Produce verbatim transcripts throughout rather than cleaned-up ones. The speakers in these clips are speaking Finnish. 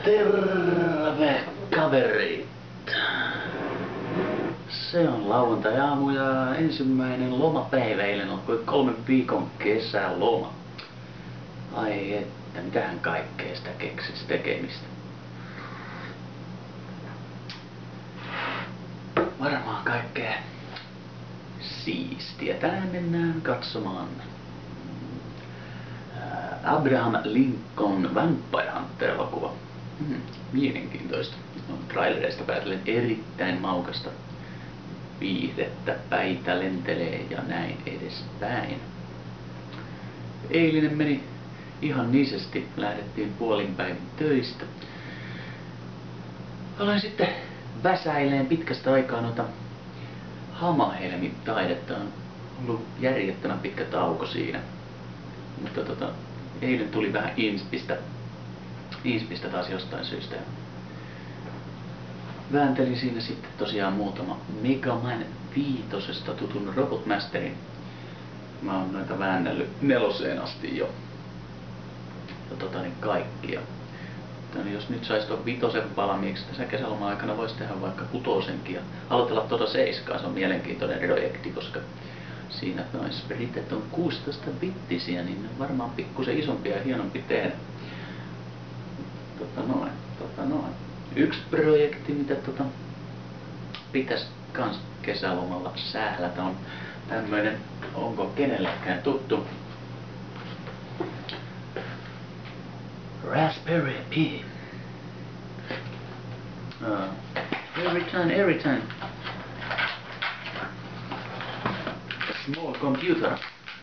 Terve kaverit! Se on lauantai-aamu ja ensimmäinen lomapäivä. Eilen alkoi kolmen viikon kesäloma. Ai että, mitähän kaikkea sitä keksis tekemistä. Varmaan kaikkea siistiä. Tänään mennään katsomaan Abraham Lincoln Vampire Hunter-elokuva. Hmm, mielenkiintoista. No, trailereista päätellen erittäin maukasta viihdettä, päitä lentelee ja näin edespäin. Eilinen meni ihan niisesti, lähdettiin puolin päivin töistä. Aloin sitten väsäileen pitkästä aikaa noita Hamahelmin taidetta. On ollut järjettömän pitkä tauko siinä. Mutta tota, eilen tuli vähän inspistä, inspistä taas jostain syystä. Vääntelin siinä sitten tosiaan muutama Mega Man viitosesta tutun Robot Masterin. Mä oon noita väännellyt neloseen asti jo. Ja tota niin kaikkia. Niin jos nyt sais tuon vitosen valmiiksi, tässä kesäloma aikana voisi tehdä vaikka kutosenkin ja aloitella tuota seiskaa. Se on mielenkiintoinen projekti, koska siinä noin spritet on kuusitoista bittisiä, niin varmaan pikkusen isompia ja hienompi tehdä. Tota noin, tota noin. Yksi projekti, mitä tota pitäisi kans kesälomalla sählätä, on tämmöinen, onko kenellekään tuttu, Raspberry Pi. Uh, every time, every time. A small computer.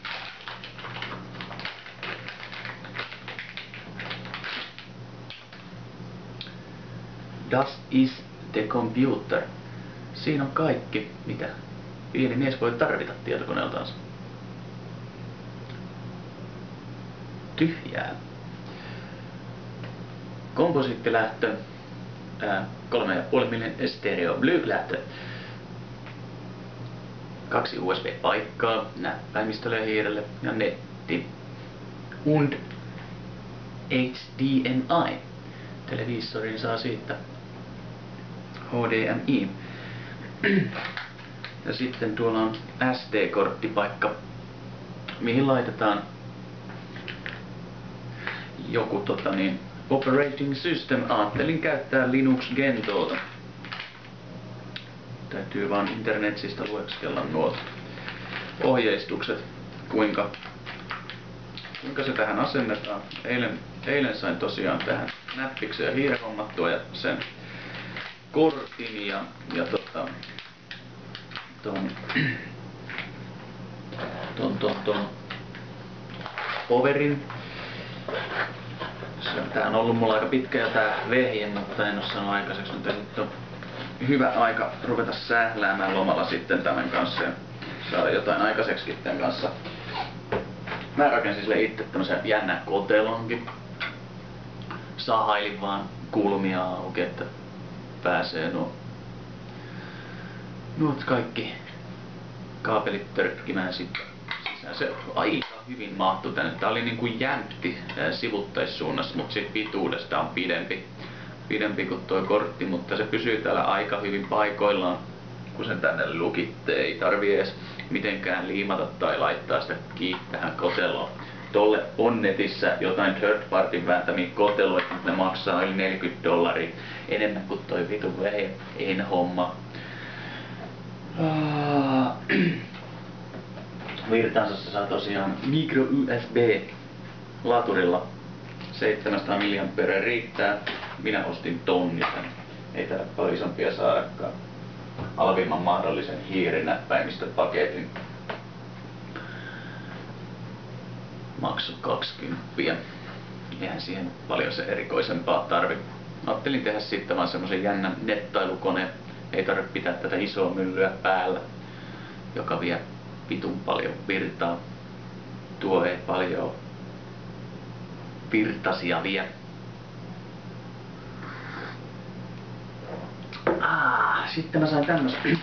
Das is the computer. Siinä on kaikki, mitä pieni mies voi tarvita tietokoneeltaansa. Tyhjää. Komposiittilähtö, kolme pilkku viisi millin stereo Bluetooth-lähtö, kaksi U S B-paikkaa näppäimistölle ja hiirelle ja netti. Und H D M I. Televisorin saa siitä H D M I. Ja sitten tuolla on S D-korttipaikka, mihin laitetaan joku tota niin, operating system. Ajattelin käyttää Linux Gentoota. Täytyy vaan internetsistä lueskella nuo ohjeistukset, kuinka, kuinka se tähän asennetaan. Eilen, eilen sain tosiaan tähän näppiksen ja hiiren hommattua ja sen kortin ja, ja tota, ton, ton, ton, ton powerin. Tää on ollut mulla aika pitkä ja tää vehje, mutta en oo saanut aikaiseksi, mutta nyt on hyvä aika ruveta sähläämään lomalla sitten tämän kanssa ja saada jotain aikaiseksi tämän kanssa. Mä rakensin sille itse tämmösen jännän kotelonkin. Sahailin vaan kulmia auki, että pääsee nuo, nuot kaikki kaapelit törkkimään sitten. Se aika hyvin mahtui tänne. Tää oli niinku jämpti sivuttaissuunnassa, mutta sit pituudesta on pidempi, pidempi kuin tuo kortti, mutta se pysyy täällä aika hyvin paikoillaan, kun sen tänne lukitte. Ei tarvii edes mitenkään liimata tai laittaa sitä kiinni tähän koteloon. Tolle on netissä jotain third partyn vääntämiä koteloita, mutta ne maksaa yli neljäkymmentä dollaria enemmän kuin toi vitun vehje. En homma. Ah. Virtaansa se saa tosiaan micro U S B laturilla. seitsemänsataa milliampeeria riittää. Minä ostin tonnisen. Ei täällä paljon isompia saadakaan. Halvimman mahdollisen hiirinäppäimistöpaketin. Maksu kaksikymmentä. Eihän siihen paljon se erikoisempaa tarvi. Ajattelin tehdä sitten vaan semmosen jännän nettailukoneen. Ei tarvitse pitää tätä isoa myllyä päällä, joka vie vitun paljon virtaa. Tuo ei paljon virtasia vie. Ah, sitten mä sain tämmösen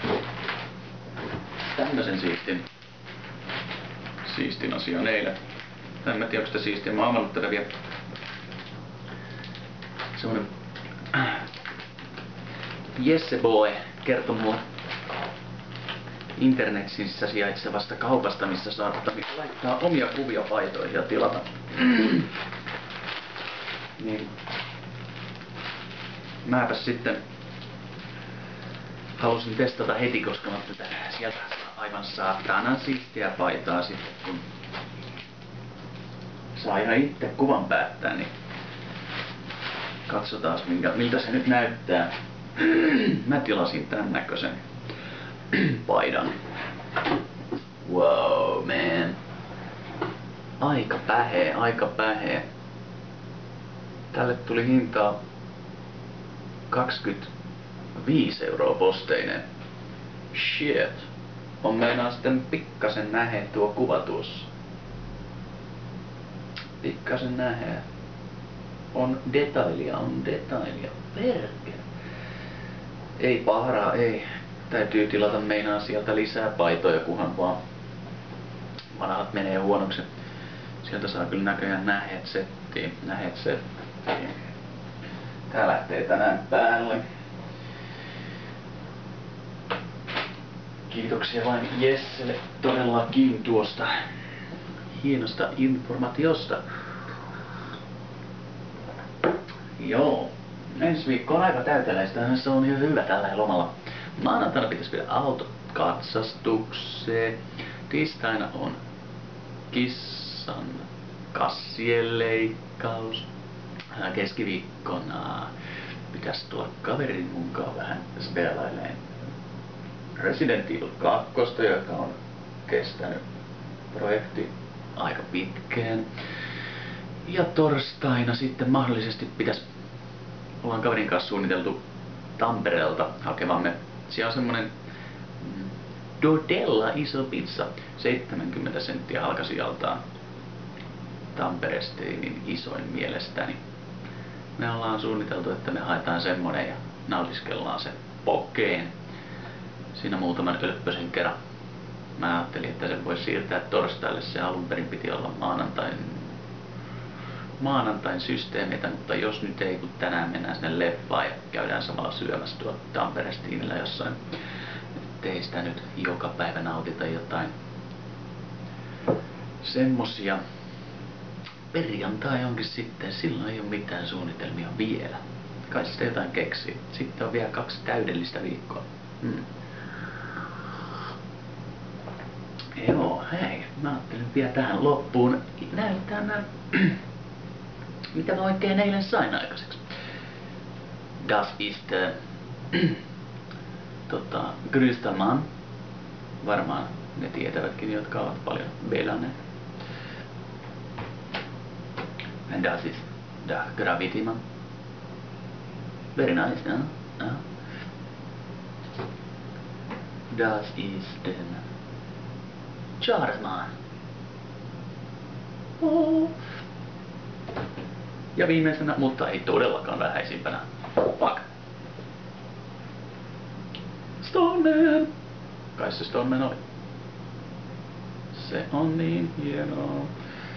tämmösen siistin siistin asian eilen. En mä tiedä, onko sitä siistiä. Mä oon avannut tätä vielä semmonen Jesse Boy kertoi mulle internetissä sijaitsevasta kaupasta, missä saa laittaa omia kuvia paitoihin ja tilata. Niin. Mäpäs sitten halusin testata heti, koska mä tätä sieltä aivan saatanan siistiä paitaa sitten, kun saa ihan itse kuvan päättää, niin katsotaan minkä, miltä se nyt näyttää. Mä tilasin tän näköisen paidan. Wow, man. Aika pähee, aika pähee. Tälle tuli hintaa kaksikymmentäviisi euroa posteinen. Shit. On meinaa sitten pikkasen nähee tuo kuva tuossa. Pikkasen nähee. On detailia, on detailia. Perkele. Ei pahraa, ei. Täytyy tilata meinaa sieltä lisää paitoja, kunhan vaan vanhat menee huonoksi. Sieltä saa kyllä näköjään näheet settiin. Näheet settiin. Tää lähtee tänään päälle. Kiitoksia vain Jesselle todellakin tuosta hienosta informaatiosta. Joo. Ensi viikko on aika täyteläistä, se on ihan hyvä tällä lomalla. Maanantaina pitäisi vielä autot katsastukseen. Tiistaina on kissan kassien leikkaus. Keskiviikkona pitäisi tulla kaverin mukaan vähän spelailemaan Resident Evil kaksi, joka on kestänyt projekti aika pitkään. Ja torstaina sitten mahdollisesti pitäisi, ollaan kaverin kanssa suunniteltu Tampereelta hakevamme. Siellä on semmonen todella iso pizza, seitsemänkymmentä senttiä halkasijaltaan. Tampereesta ei niin isoin mielestäni. Me ollaan suunniteltu, että me haetaan semmonen ja nautiskellaan se pokeen. Siinä muutaman ölppösen kerran. Mä ajattelin, että sen voisi siirtää torstaille. Se alun perin piti olla maanantain, maanantain systeemeitä, mutta jos nyt ei, kun tänään mennään sinne leffaan ja käydään samalla syömässä tuolla Tamperestiinillä jossain. Ettei sitä nyt joka päivä nautita jotain semmosia. Perjantai onkin sitten, silloin ei ole mitään suunnitelmia vielä. Kai sitä jotain keksii. Sitten on vielä kaksi täydellistä viikkoa. Hmm. Joo, hei. Mä ajattelin vielä tähän loppuun näyttää nää, mitä mä oikein eilen sain aikaiseksi. Das ist tota, Grüstelmann. Varmaan ne tietävätkin, jotka ovat paljon belaneet. And das ist der Gravity-Man. Very nice, ja? Ja. Das ist den Charles-Man. Oh. Ja viimeisenä, mutta ei todellakaan vähäisimpänä. Fuck. Stoneman. Kai se Stoneman oli. Se on niin hienoa.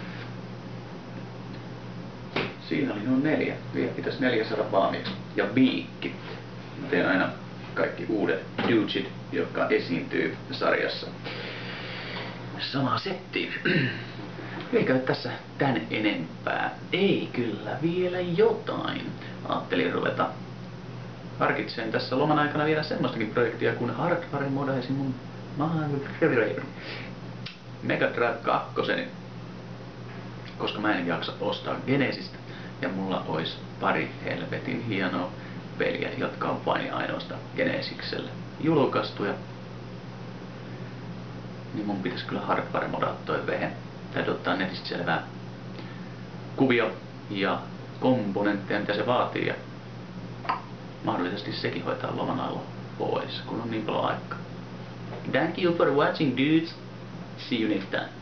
Siinä oli noin neljä. Vielä pitäisi neljä saada valmiiksi. Ja viikki. Mä teen aina kaikki uudet dudget, jotka esiintyy sarjassa. Sama setti. Eikä tässä tän enempää. Ei kyllä vielä jotain. Ajattelin ruveta harkitseen tässä loman aikana vielä semmoistakin projektia, kun hardware modaisin mun Mega Drive kaksi, koska mä en jaksa ostaa Genesistä. Ja mulla olisi pari helvetin hienoa peliä, jotka on vain ja ainoastaan Genesikselle julkaistuja. Niin mun pitäisi kyllä hardware modaa toi vehe. Täytyy ottaa netistä selvää kuvia ja komponentteja, mitä se vaatii. Ja mahdollisesti sekin hoitaa loman alla pois, kun on niin paljon aikaa. Thank you for watching, dudes. See you next time.